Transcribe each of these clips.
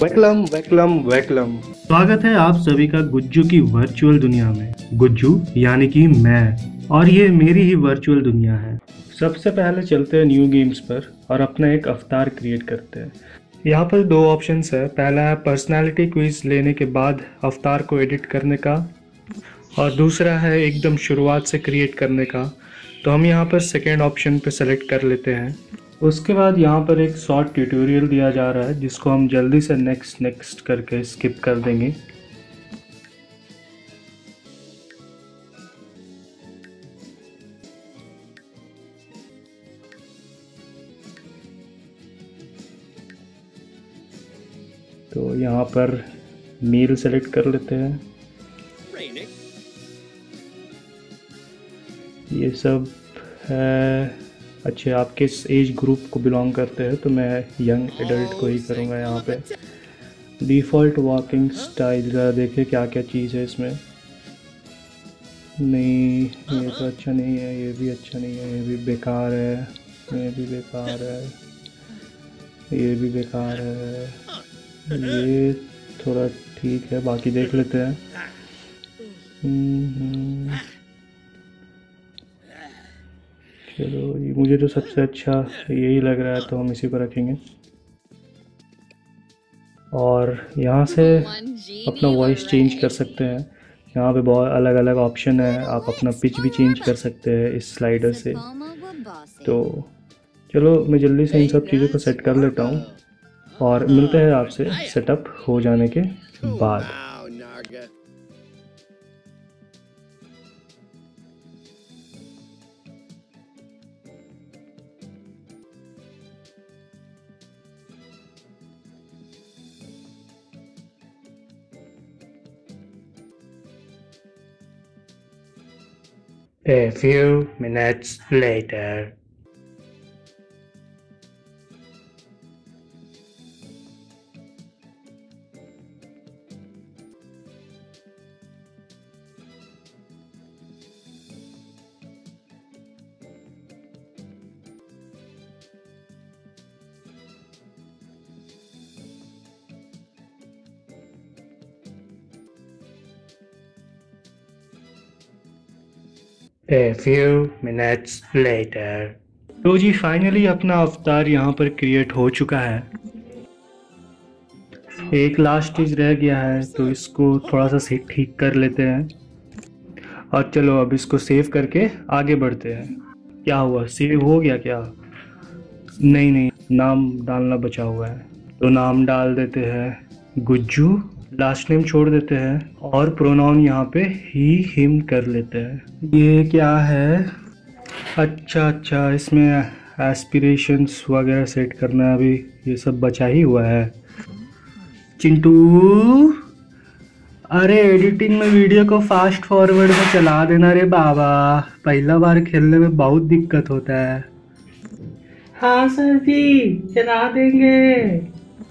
Welcome welcome welcome. स्वागत है आप सभी का गुज्जू की वर्चुअल दुनिया में। गुज्जू यानी कि मैं, और ये मेरी ही वर्चुअल दुनिया है। सबसे पहले चलते हैं न्यू गेम्स पर और अपना एक अवतार क्रिएट करते हैं। यहाँ पर दो ऑप्शंस है। पहला है पर्सनालिटी क्विज लेने के बाद अवतार को एडिट करने का, और दूसरा है एकदम शुरुआत से क्रिएट करने का। तो हम यहाँ पर सेकेंड ऑप्शन पे सेलेक्ट कर लेते हैं। उसके बाद यहाँ पर एक शॉर्ट ट्यूटोरियल दिया जा रहा है जिसको हम जल्दी से नेक्स्ट करके स्किप कर देंगे। तो यहाँ पर मेल सेलेक्ट कर लेते हैं। ये सब है। अच्छे, आप किस एज ग्रुप को बिलोंग करते हैं? तो मैं यंग एडल्ट को ही करूँगा। यहाँ पे डिफ़ॉल्ट वॉकिंग स्टाइल ज़रा देखें क्या क्या चीज़ है इसमें। नहीं, ये तो अच्छा नहीं है, ये भी अच्छा नहीं है, ये भी बेकार है, ये भी बेकार है, ये भी बेकार है, ये थोड़ा ठीक है, बाकी देख लेते हैं। चलो, ये मुझे तो सबसे अच्छा यही लग रहा है, तो हम इसी को रखेंगे। और यहाँ से अपना वॉइस चेंज कर सकते हैं। यहाँ पे बहुत अलग अलग ऑप्शन है, आप अपना पिच भी चेंज कर सकते हैं इस स्लाइडर से। तो चलो, मैं जल्दी से इन सब चीज़ों को सेट कर लेता हूँ और मिलते हैं आपसे सेटअप हो जाने के बाद। A few minutes later. A few minutes later. तो जी फाइनली अपना अवतार यहाँ पर क्रिएट हो चुका है। एक लास्ट चीज रह गया है, तो इसको थोड़ा सा ठीक कर लेते हैं। और चलो अब इसको सेव करके आगे बढ़ते हैं। क्या हुआ, सेव हो गया क्या? नहीं नहीं, नाम डालना बचा हुआ है। तो नाम डाल देते हैं गुज्जू, लास्ट नेम छोड़ देते हैं और प्रोनाउन यहाँ पे ही हिम कर लेते हैं। ये क्या है? अच्छा, इसमें एस्पिरेशंस वगैरह सेट करना है। अभी ये सब बचा ही हुआ है। चिंटू, अरे एडिटिंग में वीडियो को फास्ट फॉरवर्ड में चला देना रे बाबा, पहला बार खेलने में बहुत दिक्कत होता है। हाँ सर जी, चला देंगे।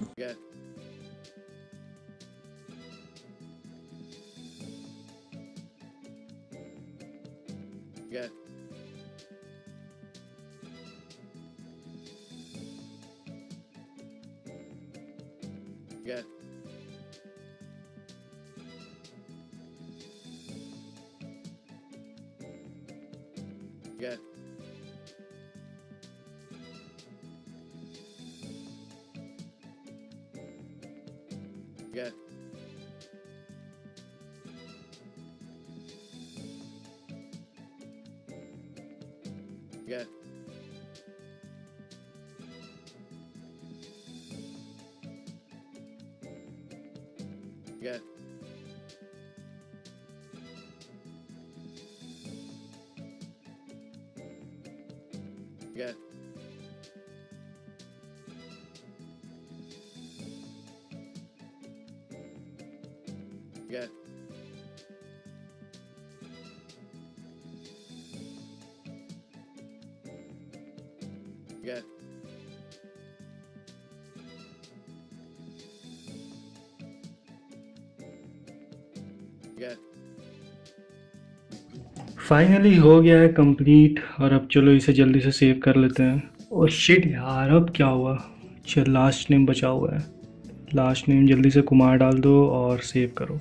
फाइनली हो गया है कंप्लीट। और अब चलो इसे जल्दी से सेव कर लेते हैं। और शिट यार, अब क्या हुआ? चल, लास्ट नेम बचा हुआ है। लास्ट नेम जल्दी से कुमार डाल दो और सेव करो।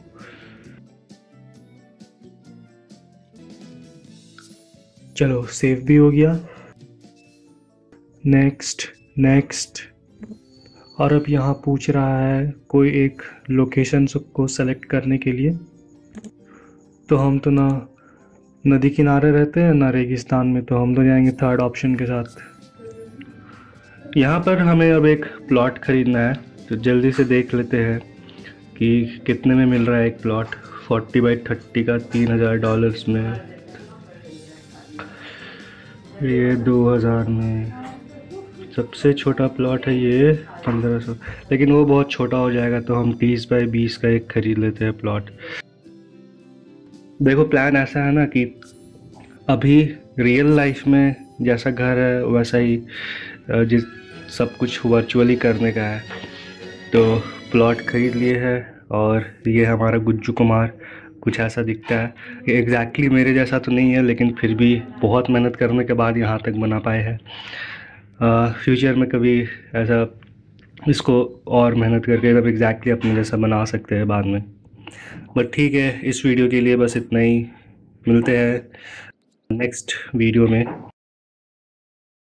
चलो सेव भी हो गया। Next next. और अब यहाँ पूछ रहा है कोई एक लोकेशन को सेलेक्ट करने के लिए। तो हम तो ना नदी किनारे रहते हैं ना रेगिस्तान में, तो हम तो जाएंगे थर्ड ऑप्शन के साथ। यहाँ पर हमें अब एक प्लॉट ख़रीदना है, तो जल्दी से देख लेते हैं कि कितने में मिल रहा है एक प्लॉट। 40 बाई 30 का $3000 में, ये 2000 में। सबसे छोटा प्लॉट है ये 1500, लेकिन वो बहुत छोटा हो जाएगा, तो हम 30 बाई 20 का एक ख़रीद लेते हैं प्लॉट। देखो प्लान ऐसा है ना कि अभी रियल लाइफ में जैसा घर है वैसा ही जिस सब कुछ वर्चुअली करने का है। तो प्लॉट ख़रीद लिए है और ये हमारा गुज्जू कुमार कुछ ऐसा दिखता है। ये एग्जैक्टली मेरे जैसा तो नहीं है, लेकिन फिर भी बहुत मेहनत करने के बाद यहाँ तक बना पाए हैं। फ्यूचर में कभी ऐसा इसको और मेहनत करके एकदम एग्जैक्टली अपने जैसा बना सकते हैं बाद में। बट ठीक है, इस वीडियो के लिए बस इतना ही। मिलते हैं नेक्स्ट वीडियो में।